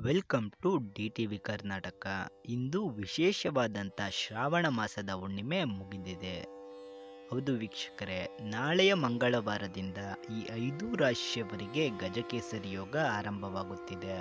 Welcome to DTV Karnataka. ಇಂದು ವಿಶೇಷವಾದಂಥ ಶ್ರಾವಣ ಮಾಸದ ಹುಣ್ಣಿಮೆ ಮುಗಿದಿದೆ. ಹೌದು ವೀಕ್ಷಕರೇ, ನಾಳೆಯ ಮಂಗಳವಾರದಿಂದ ಈ 5 ರಾಶಿಯವರಿಗೆ ಗಜಕೇಸರಿ ಯೋಗ ಆರಂಭವಾಗುತ್ತಿದೆ.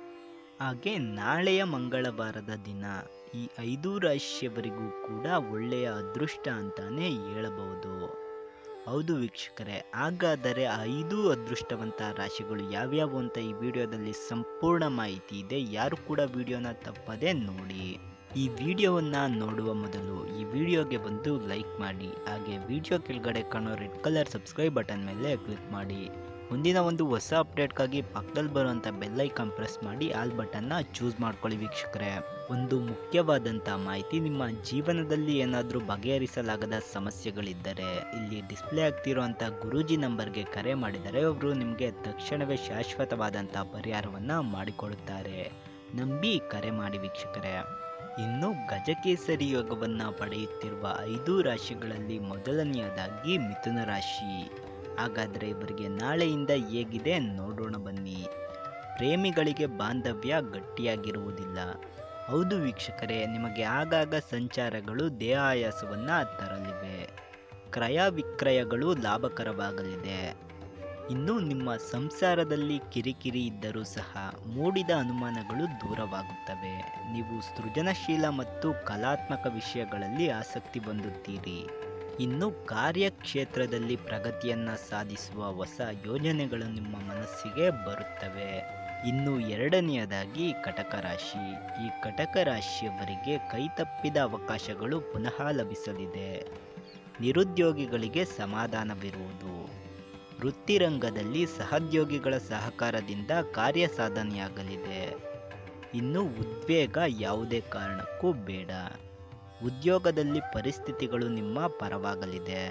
ಹಾಗೆ ನಾಳೆಯ ಮಂಗಳವಾರದ ದಿನ ಈ 5 ರಾಶಿಯವರಿಗೂ ಕೂಡ ಒಳ್ಳೆಯ ಅದೃಷ್ಟ ಅಂತಾನೆ ಹೇಳಬಹುದು. ಹೌದು ವೀಕ್ಷಕರೇ, ಹಾಗಾದರೆ 5 ಅದೃಷ್ಟವಂತ ರಾಶಿಗಳು ಯಾವ್ಯಾವು ಅಂತ ಈ ವಿಡಿಯೋದಲ್ಲಿ ಸಂಪೂರ್ಣ ಮಾಹಿತಿ ಇದೆ. ಯಾರು ಕೂಡ ವಿಡಿಯೋನ ತಪ್ಪದೆ ನೋಡಿ. ಈ ವಿಡಿಯೋವನ್ನು ನೋಡುವ ಮೊದಲು ಈ ವಿಡಿಯೋಗೆ ಬಂದು ಲೈಕ್ ಮಾಡಿ, ಹಾಗೆ ವಿಡಿಯೋ ಕೆಳಗಡೆ ಕಾಣೋ ರೆಡ್ ಕಲರ್ ಸಬ್ಸ್ಕ್ರೈಬ್ ಬಟನ್ ಮೇಲೆ ಕ್ಲಿಕ್ ಮಾಡಿ. ಮುಂದಿನ ಒಂದು ಹೊಸ ಅಪ್ಡೇಟ್ಗಾಗಿ ಪಕ್ಕದಲ್ಲಿ ಬರುವಂಥ ಬೆಲ್ ಐಕಾನ್ ಪ್ರೆಸ್ ಮಾಡಿ ಆಲ್ ಬಟನ್ನ ಚೂಸ್ ಮಾಡ್ಕೊಳ್ಳಿ ವೀಕ್ಷಕರೇ. ಒಂದು ಮುಖ್ಯವಾದಂಥ ಮಾಹಿತಿ, ನಿಮ್ಮ ಜೀವನದಲ್ಲಿ ಏನಾದರೂ ಬಗೆಹರಿಸಲಾಗದ ಸಮಸ್ಯೆಗಳಿದ್ದರೆ ಇಲ್ಲಿ ಡಿಸ್ಪ್ಲೇ ಆಗ್ತಿರುವಂಥ ಗುರೂಜಿ ನಂಬರ್ಗೆ ಕರೆ ಮಾಡಿದರೆ ಅವರು ನಿಮಗೆ ತಕ್ಷಣವೇ ಶಾಶ್ವತವಾದಂಥ ಪರಿಹಾರವನ್ನು ಮಾಡಿಕೊಡುತ್ತಾರೆ. ನಂಬಿ ಕರೆ ಮಾಡಿ ವೀಕ್ಷಕರೇ. ಇನ್ನು ಗಜಕೇಸರಿ ಯೋಗವನ್ನು ಪಡೆಯುತ್ತಿರುವ 5 ರಾಶಿಗಳಲ್ಲಿ ಮೊದಲನೆಯದಾಗಿ ಮಿಥುನ ರಾಶಿ. ಹಾಗಾದರೆ ಇವರಿಗೆ ನಾಳೆಯಿಂದ ಹೇಗಿದೆ ನೋಡೋಣ ಬನ್ನಿ. ಪ್ರೇಮಿಗಳಿಗೆ ಬಾಂಧವ್ಯ ಗಟ್ಟಿಯಾಗಿರುವುದಿಲ್ಲ. ಹೌದು ವೀಕ್ಷಕರೇ, ನಿಮಗೆ ಆಗಾಗ ಸಂಚಾರಗಳು ದೇಹಾಯಾಸವನ್ನು ತರಲಿವೆ. ಕ್ರಯ ವಿಕ್ರಯಗಳು ಲಾಭಕರವಾಗಲಿದೆ. ಇನ್ನು ನಿಮ್ಮ ಸಂಸಾರದಲ್ಲಿ ಕಿರಿಕಿರಿ ಇದ್ದರೂ ಸಹ ಮೂಡಿದ ಅನುಮಾನಗಳು ದೂರವಾಗುತ್ತವೆ. ನೀವು ಸೃಜನಶೀಲ ಮತ್ತು ಕಲಾತ್ಮಕ ವಿಷಯಗಳಲ್ಲಿ ಆಸಕ್ತಿ ಹೊಂದುತ್ತೀರಿ. ಇನ್ನು ಕಾರ್ಯಕ್ಷೇತ್ರದಲ್ಲಿ ಪ್ರಗತಿಯನ್ನು ಸಾಧಿಸುವ ಹೊಸ ಯೋಜನೆಗಳು ನಿಮ್ಮ ಮನಸ್ಸಿಗೆ ಬರುತ್ತವೆ. ಇನ್ನು ಎರಡನೆಯದಾಗಿ ಕಟಕ ರಾಶಿ. ಈ ಕಟಕ ರಾಶಿಯವರಿಗೆ ಕೈತಪ್ಪಿದ ಅವಕಾಶಗಳು ಪುನಃ ಲಭಿಸಲಿದೆ. ನಿರುದ್ಯೋಗಿಗಳಿಗೆ ಸಮಾಧಾನವಿರುವುದು. ವೃತ್ತಿರಂಗದಲ್ಲಿ ಸಹೋದ್ಯೋಗಿಗಳ ಸಹಕಾರದಿಂದ ಕಾರ್ಯ ಸಾಧನೆಯಾಗಲಿದೆ. ಇನ್ನು ಉದ್ವೇಗ ಯಾವುದೇ ಕಾರಣಕ್ಕೂ ಬೇಡ. ಉದ್ಯೋಗದಲ್ಲಿ ಪರಿಸ್ಥಿತಿಗಳು ನಿಮ್ಮ ಪರವಾಗಲಿದೆ.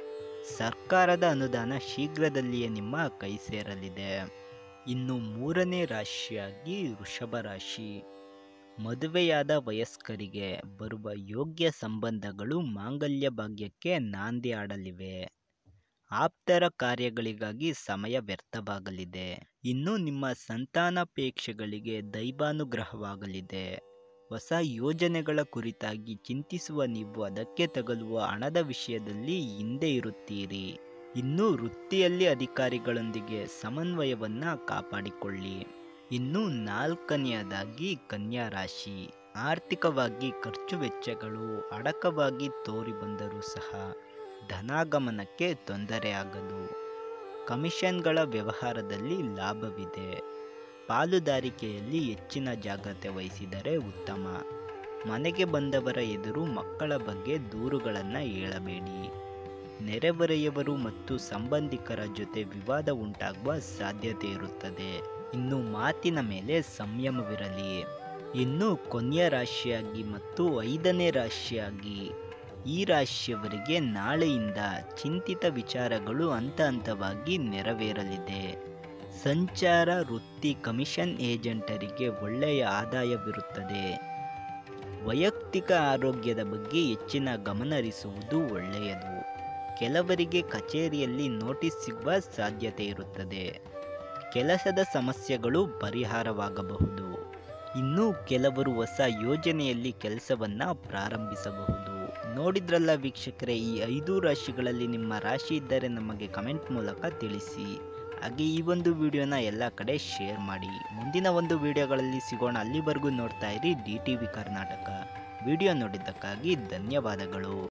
ಸರ್ಕಾರದ ಅನುದಾನ ಶೀಘ್ರದಲ್ಲಿಯೇ ನಿಮ್ಮ ಕೈ ಸೇರಲಿದೆ. ಇನ್ನು ಮೂರನೇ ರಾಶಿಯಾಗಿ ವೃಷಭ ರಾಶಿ. ಮದುವೆಯಾದ ವಯಸ್ಕರಿಗೆ ಬರುವ ಯೋಗ್ಯ ಸಂಬಂಧಗಳು ಮಾಂಗಲ್ಯ ಭಾಗ್ಯಕ್ಕೆ ನಾಂದಿ ಆಡಲಿವೆ. ಆಪ್ತರ ಕಾರ್ಯಗಳಿಗಾಗಿ ಸಮಯ ವ್ಯರ್ಥವಾಗಲಿದೆ. ಇನ್ನು ನಿಮ್ಮ ಸಂತಾನಾಪೇಕ್ಷೆಗಳಿಗೆ ದೈವಾನುಗ್ರಹವಾಗಲಿದೆ. ಹೊಸ ಯೋಜನೆಗಳ ಕುರಿತಾಗಿ ಚಿಂತಿಸುವ ನೀವು ಅದಕ್ಕೆ ತಗಲುವ ಹಣದ ವಿಷಯದಲ್ಲಿ ಹಿಂದೆ ಇರುತ್ತೀರಿ. ಇನ್ನು ವೃತ್ತಿಯಲ್ಲಿ ಅಧಿಕಾರಿಗಳೊಂದಿಗೆ ಸಮನ್ವಯವನ್ನು ಕಾಪಾಡಿಕೊಳ್ಳಿ. ಇನ್ನು ನಾಲ್ಕನೆಯದಾಗಿ ಕನ್ಯಾ ರಾಶಿ. ಆರ್ಥಿಕವಾಗಿ ಖರ್ಚು ವೆಚ್ಚಗಳು ಅಡಕವಾಗಿ ತೋರಿ ಬಂದರೂ ಸಹ ಧನಾಗಮನಕ್ಕೆ ತೊಂದರೆಯಾಗದು. ಕಮಿಷನ್ಗಳ ವ್ಯವಹಾರದಲ್ಲಿ ಲಾಭವಿದೆ. ಪಾಲುದಾರಿಕೆಯಲ್ಲಿ ಹೆಚ್ಚಿನ ಜಾಗ್ರತೆ ವಹಿಸಿದರೆ ಉತ್ತಮ. ಮನೆಗೆ ಬಂದವರ ಎದುರು ಮಕ್ಕಳ ಬಗ್ಗೆ ದೂರುಗಳನ್ನು ಹೇಳಬೇಡಿ. ನೆರೆಹೊರೆಯವರು ಮತ್ತು ಸಂಬಂಧಿಕರ ಜೊತೆ ವಿವಾದ ಉಂಟಾಗುವ ಸಾಧ್ಯತೆ ಇರುತ್ತದೆ. ಇನ್ನು ಮಾತಿನ ಮೇಲೆ ಸಂಯಮವಿರಲಿ. ಇನ್ನು ಕೊನೆಯ ರಾಶಿಯಾಗಿ ಮತ್ತು 5ನೇ ರಾಶಿಯಾಗಿ ಈ ರಾಶಿಯವರಿಗೆ ನಾಳೆಯಿಂದ ಚಿಂತಿತ ವಿಚಾರಗಳು ಹಂತ ಹಂತವಾಗಿ ನೆರವೇರಲಿದೆ. ಸಂಚಾರ, ವೃತ್ತಿ, ಕಮಿಷನ್ ಏಜೆಂಟರಿಗೆ ಒಳ್ಳೆಯ ಆದಾಯವಿರುತ್ತದೆ. ವೈಯಕ್ತಿಕ ಆರೋಗ್ಯದ ಬಗ್ಗೆ ಹೆಚ್ಚಿನ ಗಮನ ಹರಿಸುವುದು ಒಳ್ಳೆಯದು. ಕೆಲವರಿಗೆ ಕಚೇರಿಯಲ್ಲಿ ನೋಟಿಸ್ ಸಿಗುವ ಸಾಧ್ಯತೆ ಇರುತ್ತದೆ. ಕೆಲಸದ ಸಮಸ್ಯೆಗಳು ಪರಿಹಾರವಾಗಬಹುದು. ಇನ್ನು ಕೆಲವರು ಹೊಸ ಯೋಜನೆಯಲ್ಲಿ ಕೆಲಸವನ್ನು ಪ್ರಾರಂಭಿಸಬಹುದು. ನೋಡಿದ್ರಲ್ಲ ವೀಕ್ಷಕರೇ, ಈ 5 ರಾಶಿಗಳಲ್ಲಿ ನಿಮ್ಮ ರಾಶಿ ಇದ್ದರೆ ನಮಗೆ ಕಮೆಂಟ್ ಮೂಲಕ ತಿಳಿಸಿ. ಹಾಗೆ ಈ ಒಂದು ವಿಡಿಯೋನ ಎಲ್ಲ ಕಡೆ ಶೇರ್ ಮಾಡಿ. ಮುಂದಿನ ಒಂದು ವಿಡಿಯೋಗಳಲ್ಲಿ ಸಿಗೋಣ. ಅಲ್ಲಿವರೆಗೂ ನೋಡ್ತಾ ಇರಿ ಡಿ.ಟಿ.ವಿ ಕರ್ನಾಟಕ. ವಿಡಿಯೋ ನೋಡಿದ್ದಕ್ಕಾಗಿ ಧನ್ಯವಾದಗಳು.